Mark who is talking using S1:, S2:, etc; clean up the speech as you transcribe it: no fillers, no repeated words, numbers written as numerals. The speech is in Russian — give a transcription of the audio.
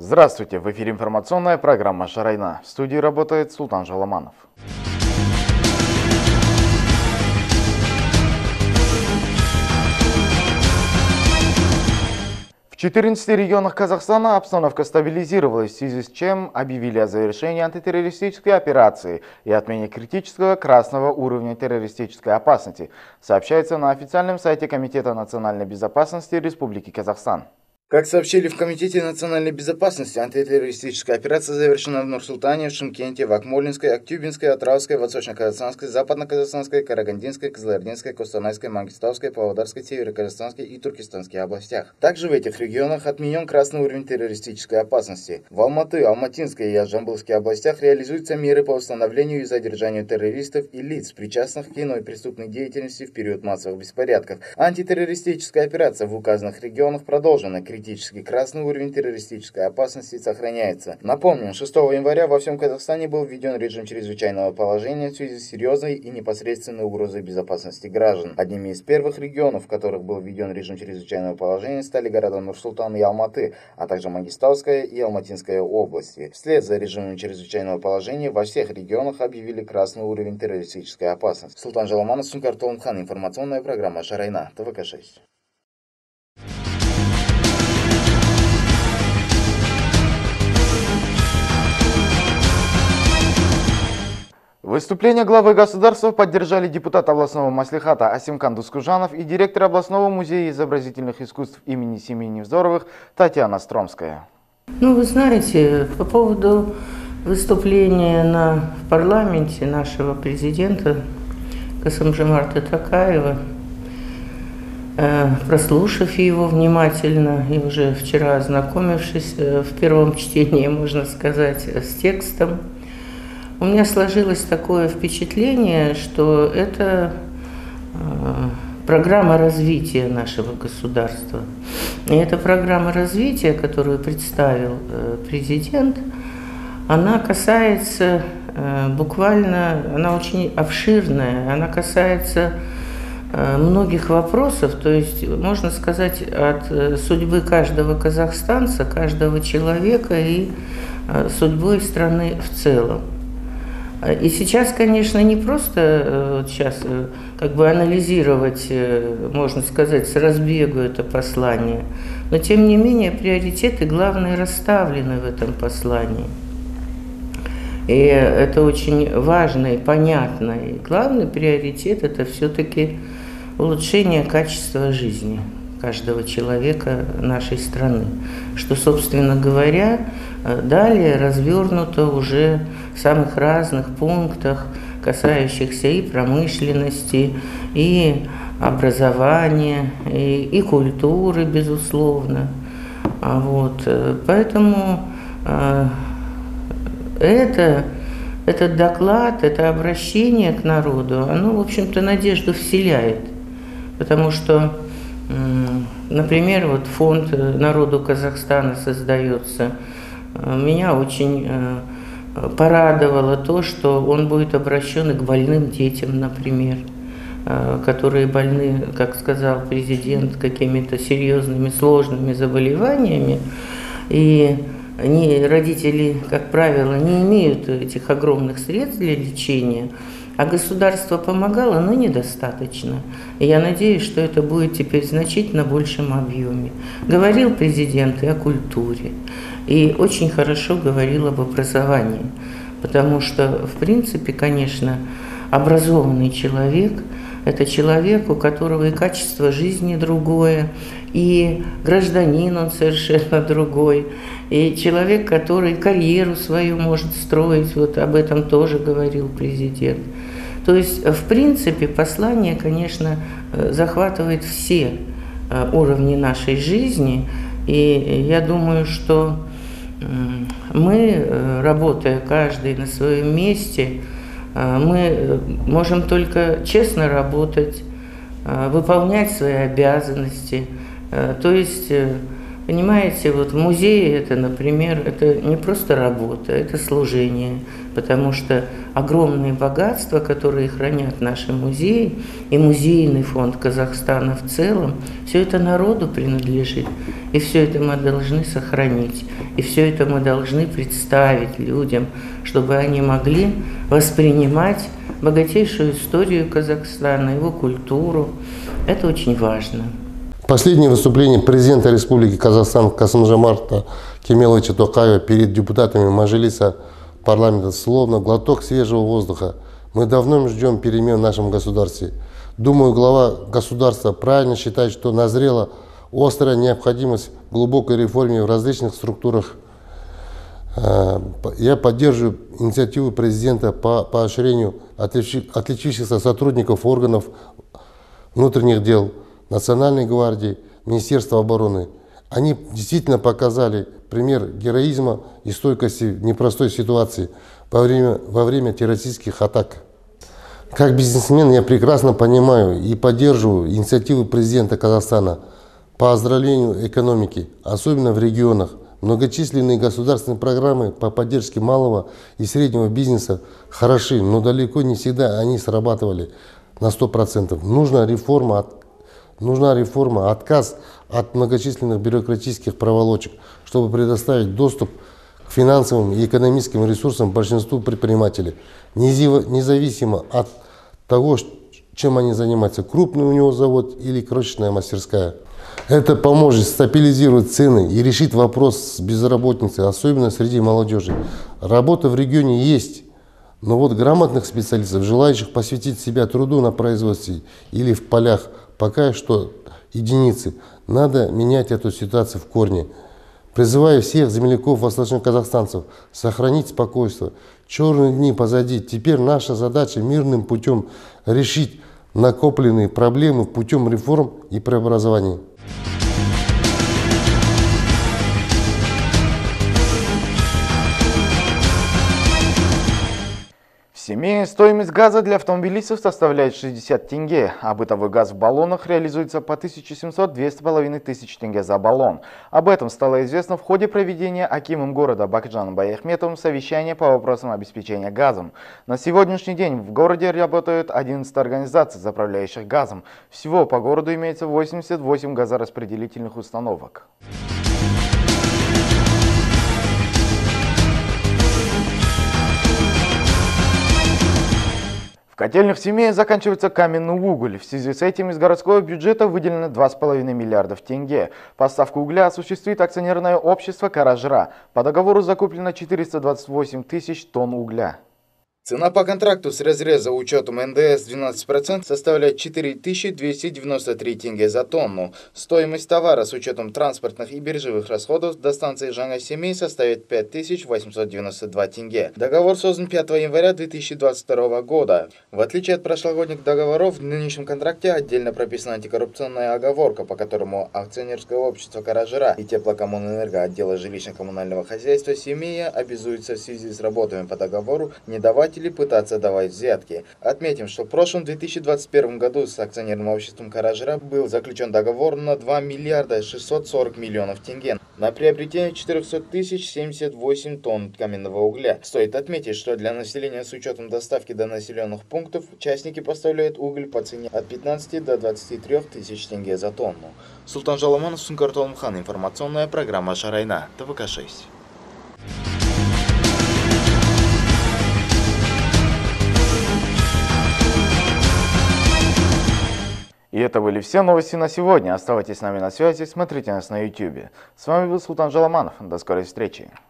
S1: Здравствуйте! В эфире информационная программа «Шарайна». В студии работает Султан Жаламанов. В 14 регионах Казахстана обстановка стабилизировалась, в связи с чем объявили о завершении антитеррористической операции и отмене критического красного уровня террористической опасности, сообщается на официальном сайте Комитета национальной безопасности Республики Казахстан.
S2: Как сообщили в Комитете национальной безопасности, антитеррористическая операция завершена в Нур-Султане, в Шымкенте, в Акмолинской, Актюбинской, Атравской, Восточно-Казахстанской, Западно-Казахстанской, Карагандинской, Кызылординской, Костанайской, Мангистауской, Павлодарской, Северо-Казахстанской и Туркестанской областях. Также в этих регионах отменен красный уровень террористической опасности. В Алматы, Алматинской и Жамбылской областях реализуются меры по установлению и задержанию террористов и лиц, причастных к иной преступной деятельности в период массовых беспорядков. Антитеррористическая операция в указанных регионах продолжена. Критически красный уровень террористической опасности сохраняется. Напомним, 6 января во всем Казахстане был введен режим чрезвычайного положения в связи с серьезной и непосредственной угрозой безопасности граждан. Одними из первых регионов, в которых был введен режим чрезвычайного положения, стали города Нур-Султан и Алматы, а также Мангистауская и Алматинская области. Вслед за режимом чрезвычайного положения во всех регионах объявили красный уровень террористической опасности. Султан Жаламанов, Сункар Толмхан, информационная программа «Шарайна», ТВК-6.
S1: Выступление главы государства поддержали депутат областного маслихата Асимкан Дускужанов и директор областного музея изобразительных искусств имени семьи Невзоровых Татьяна Стромская.
S3: Вы знаете, по поводу выступления в парламенте нашего президента Касым-Жомарта Токаева, прослушав его внимательно и уже вчера ознакомившись в первом чтении, можно сказать, с текстом, у меня сложилось такое впечатление, что это программа развития нашего государства. И эта программа развития, которую представил президент, она касается буквально, она очень обширная, она касается многих вопросов, то есть, можно сказать, от судьбы каждого казахстанца, каждого человека и судьбой страны в целом. И сейчас, конечно, не просто анализировать, можно сказать, с разбегу это послание, но тем не менее приоритеты главные расставлены в этом послании. И это очень важно и понятно. И главный приоритет – это все-таки улучшение качества жизни каждого человека нашей страны, что, собственно говоря, далее развернуто уже в самых разных пунктах, касающихся и промышленности, и образования, и культуры, безусловно. Поэтому этот доклад, это обращение к народу, оно, в общем-то, надежду вселяет, потому что, например, фонд народу Казахстана создается. Меня очень порадовало то, что он будет обращен и к больным детям, например, которые больны, как сказал президент, какими-то серьезными, сложными заболеваниями. И родители, как правило, не имеют этих огромных средств для лечения, а государство помогало, но недостаточно. И я надеюсь, что это будет теперь в значительно большем объеме. Говорил президент и о культуре, и очень хорошо говорил об образовании, потому что, в принципе, конечно, образованный человек – это человек, у которого и качество жизни другое, и гражданин он совершенно другой, и человек, который карьеру свою может строить, об этом тоже говорил президент. То есть, в принципе, послание, конечно, захватывает все уровни нашей жизни, и я думаю, что мы, работая каждый на своем месте, мы можем только честно работать, выполнять свои обязанности. То есть, понимаете, в музее это, например, это не просто работа, это служение, потому что огромные богатства, которые хранят наши музеи, и музейный фонд Казахстана в целом, все это народу принадлежит, и все это мы должны сохранить, и все это мы должны представить людям, чтобы они могли воспринимать богатейшую историю Казахстана, его культуру. Это очень важно.
S4: Последнее выступление президента Республики Казахстан Касым-Жомарта Кемеловича Токаева перед депутатами Мажилиса парламента словно глоток свежего воздуха. Мы давно ждем перемен в нашем государстве. Думаю, глава государства правильно считает, что назрела острая необходимость в глубокой реформе в различных структурах. Я поддерживаю инициативу президента по поощрению отличившихся сотрудников органов внутренних дел, Национальной гвардии, Министерства обороны. Они действительно показали пример героизма и стойкости в непростой ситуации во время террористических атак. Как бизнесмен я прекрасно понимаю и поддерживаю инициативу президента Казахстана по оздоровлению экономики, особенно в регионах. Многочисленные государственные программы по поддержке малого и среднего бизнеса хороши, но далеко не всегда они срабатывали на 100%. Нужна реформа, отказ от многочисленных бюрократических проволочек, чтобы предоставить доступ к финансовым и экономическим ресурсам большинству предпринимателей, независимо от того, чем они занимаются, крупный у него завод или крошечная мастерская. Это поможет стабилизировать цены и решить вопрос с безработицей, особенно среди молодежи. Работа в регионе есть, но вот грамотных специалистов, желающих посвятить себя труду на производстве или в полях, пока что единицы. Надо менять эту ситуацию в корне. Призываю всех земляков восточноказахстанцев сохранить спокойствие. Черные дни позади. Теперь наша задача мирным путем решить накопленные проблемы путем реформ и преобразований.
S1: В Семее стоимость газа для автомобилистов составляет 60 тенге, а бытовой газ в баллонах реализуется по 1700–2,5 тысяч тенге за баллон. Об этом стало известно в ходе проведения акимом города Бакытжаном Баяхметовым совещания по вопросам обеспечения газом. На сегодняшний день в городе работают 11 организаций, заправляющих газом. Всего по городу имеется 88 газораспределительных установок. В котельных Семея заканчивается каменный уголь. В связи с этим из городского бюджета выделено 2,5 миллиардов тенге. Поставку угля осуществит акционерное общество «Каражра». По договору закуплено 428 тысяч тонн угля.
S2: Цена по контракту с разреза учетом НДС 12% составляет 4293 тенге за тонну. Стоимость товара с учетом транспортных и биржевых расходов до станции Жаңа-Семей составит 5892 тенге. Договор создан 5 января 2022 года. В отличие от прошлогодних договоров, в нынешнем контракте отдельно прописана антикоррупционная оговорка, по которому акционерское общество «Каражра» и теплокоммунэнерго отдела жилищно-коммунального хозяйства Семея обязуются в связи с работами по договору не давать или пытаться давать взятки. Отметим, что в прошлом 2021 году с акционерным обществом «Каражра» был заключен договор на 2 миллиарда 640 миллионов тенге на приобретение 400 078 тонн каменного угля. Стоит отметить, что для населения с учетом доставки до населенных пунктов участники поставляют уголь по цене от 15 до 23 тысяч тенге за тонну. Султан Жаламанов, Сунгар Толмхан. Информационная программа «Шарайна», ТВК-6.
S1: И это были все новости на сегодня. Оставайтесь с нами на связи, смотрите нас на YouTube. С вами был Султан Жаламанов. До скорой встречи.